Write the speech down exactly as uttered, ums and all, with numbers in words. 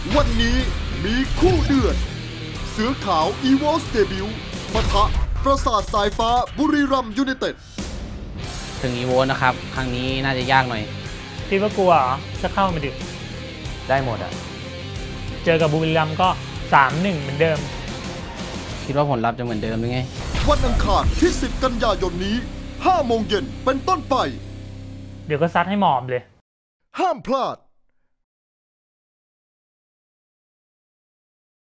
วันนี้มีคู่เดือดเสือขาวอีวอลสเตบิวปะทะปราสาทสายฟ้าบุรีรัมย์ยูไนเต็ดถึงอีโวนะครับครั้งนี้น่าจะยากหน่อยคิดว่ากลัวเหรอจะเข้ามาดิได้หมดอ่ะเจอกับบุรีรัมย์ก็ สามหนึ่ง เหมือนเดิมคิดว่าผลลัพธ์จะเหมือนเดิมหรือไงวันอังคารที่สิบกันยายนนี้ห้าโมงเย็นเป็นต้นไปเดี๋ยวก็ซัดให้หมอบเลยห้ามพลาด